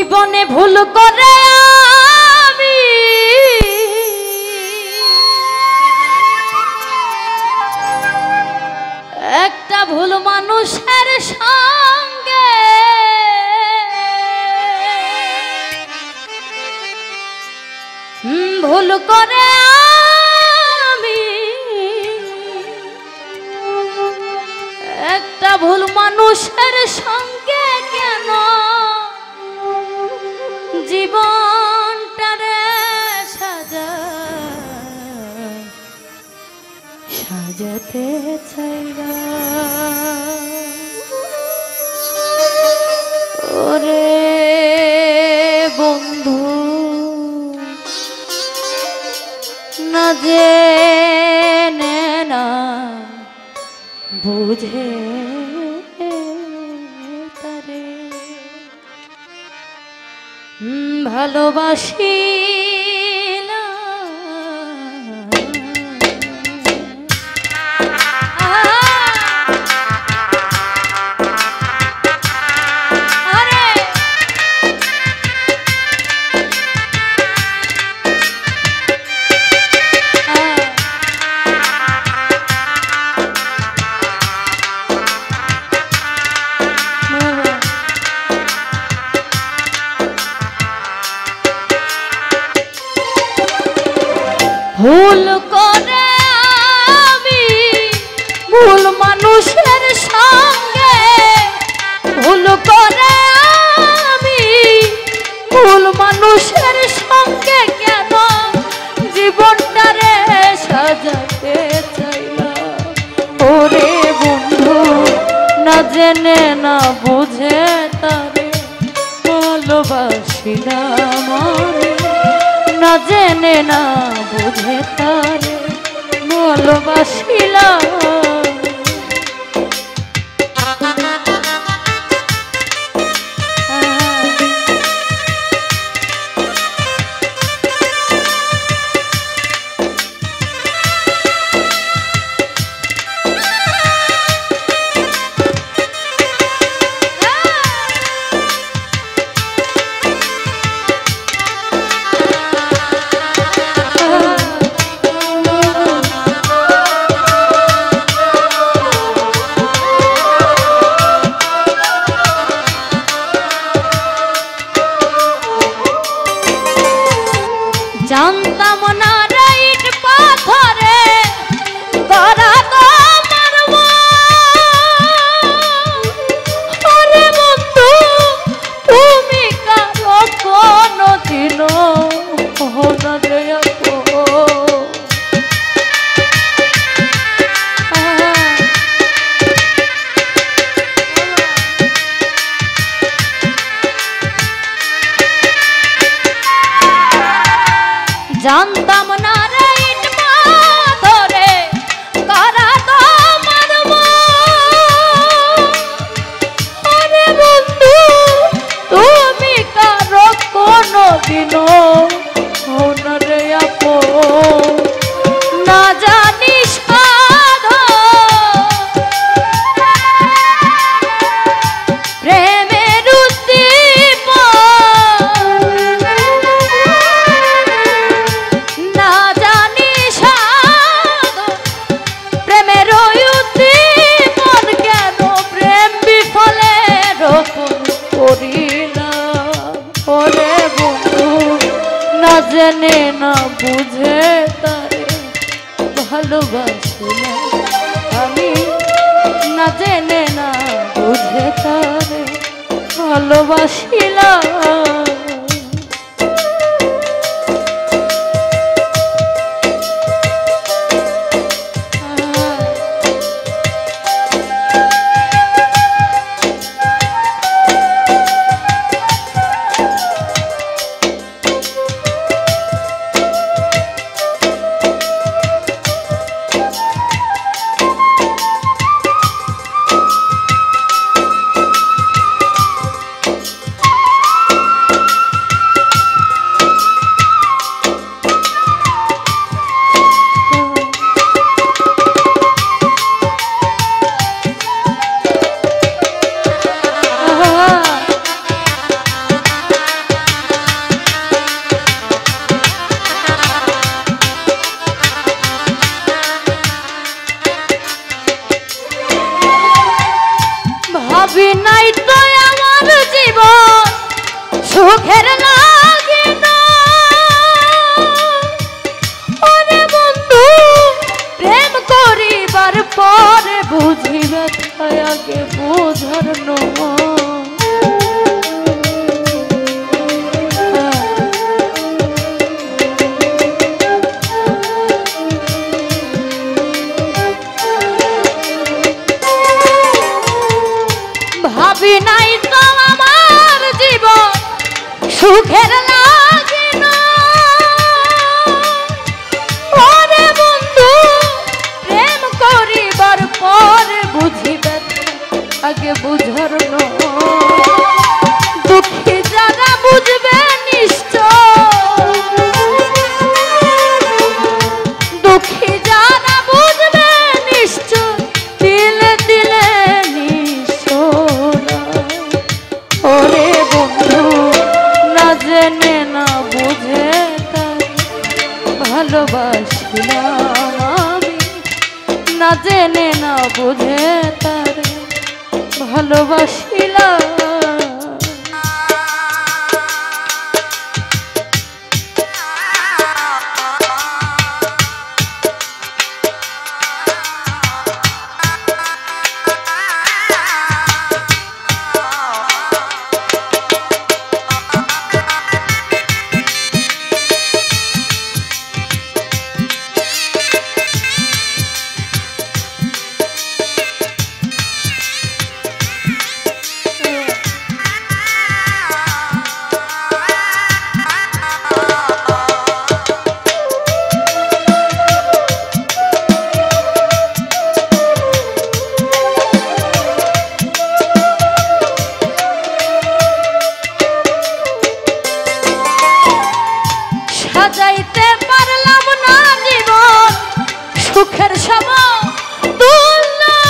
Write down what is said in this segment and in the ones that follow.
জীবনে ভুল করে আমি একটা ভুল মানুষের সঙ্গে ভুল করে আমি একটা ভুল মানুষের সঙ্গে কেন জীবনটারে সাজাতে চাইরা ওরে বন্ধু না জেনে না বুঝে তারে ভালোবাসি না ভুল করে আমি ভুল মানুষের সঙ্গে ভুল করে আমি ভুল মানুষের সঙ্গে কেন জীবনটারে সাজাতে চাইলাম ওরে বন্ধু না জেনে না বুঝে তারে ভালোবাসিলাম না জেনে না বুঝে তারে ভালোবাসিলাম জানতাম না রাইট পাথরে করা তোমার ওরে বন্ধু তুমি কারো কোনো দিনও না দেয়া জানতাম না রাইট পাথরে করা তোমার ওরে বন্ধু তুমি কারো কোনো দিনও না রে আপন না জানি সাধ প্রেমের জেনে না বুঝে তারে ভালোবাসিলাম আমি না জেনে না বুঝে তারে ভালোবাসিলাম ভাবি নাই তো আমার জীবন সুখের লাগে না। ওরে বন্ধু প্রেম করিবার পরে বুঝিবে আগে বোঝার নয়। ভাবি নাই তো আমার জীবন সুখের লাগে না। ওরে বন্ধু প্রেম করিবার পরে বুঝিবে আগে বুঝার নয়। দুঃখী যারা বুঝবে নিশ্চয়, দুঃখী যারা বুঝবে নিশ্চয় দিলে দিলে ওরে বন্ধু না জেনে না বুঝে তার ভালোবাসিলাম আমি, না জেনে না বুঝে তার ভালোবাসিলাম। সাজাইতে পারলাম না জীবন সুখের সমতুল্য।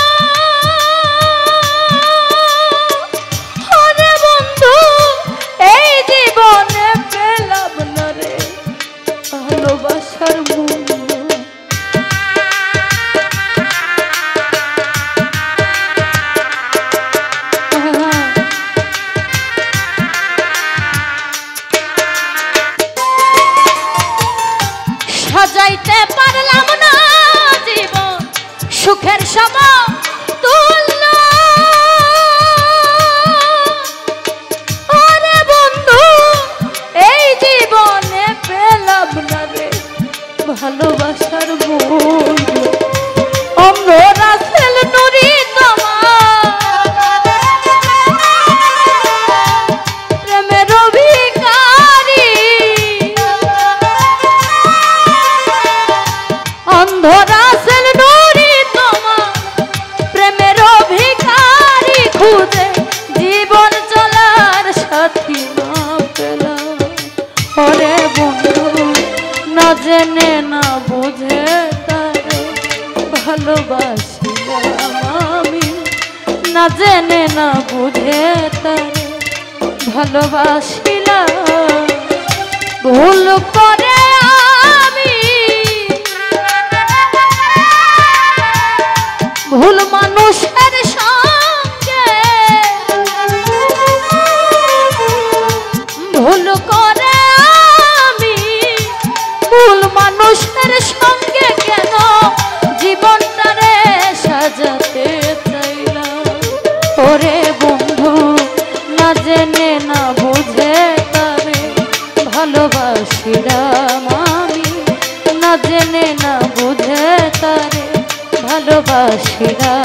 ওরে বন্ধু এই জীবনে পেলাম না রে ভালোবাসার মূল্য। সাজাইতে পারলাম না জীবন সুখের সমতুল্য। ওরে বন্ধু এই জীবনে পেলাম না রে ভালোবাসার মূল্য। অম্র রাসেল নুরি প্রেমের অভিকারী, অন্ধ রাসেল নুরি তোমার প্রেমের অভিকারী, খুঁজে জীবন চলার সাথী না পেলাম। ওরে বন্ধু না জেনে না বুঝে তারে ভালোবাসিলাম আমি, না জেনে না বুঝে তারে ভালোবাসিলাম। ভুল করে আমি ভুল মানুষের সঙ্গে, ভুল করে আমি ভুল মানুষের সঙ্গে কেন জীবনটারে সাজাতে চাইলাম। ওরে বন্ধু না জেনে না বুঝে তারে ভালোবাসিলাম আমি, না জেনে না বুঝে তারে ভালোবাসিলাম।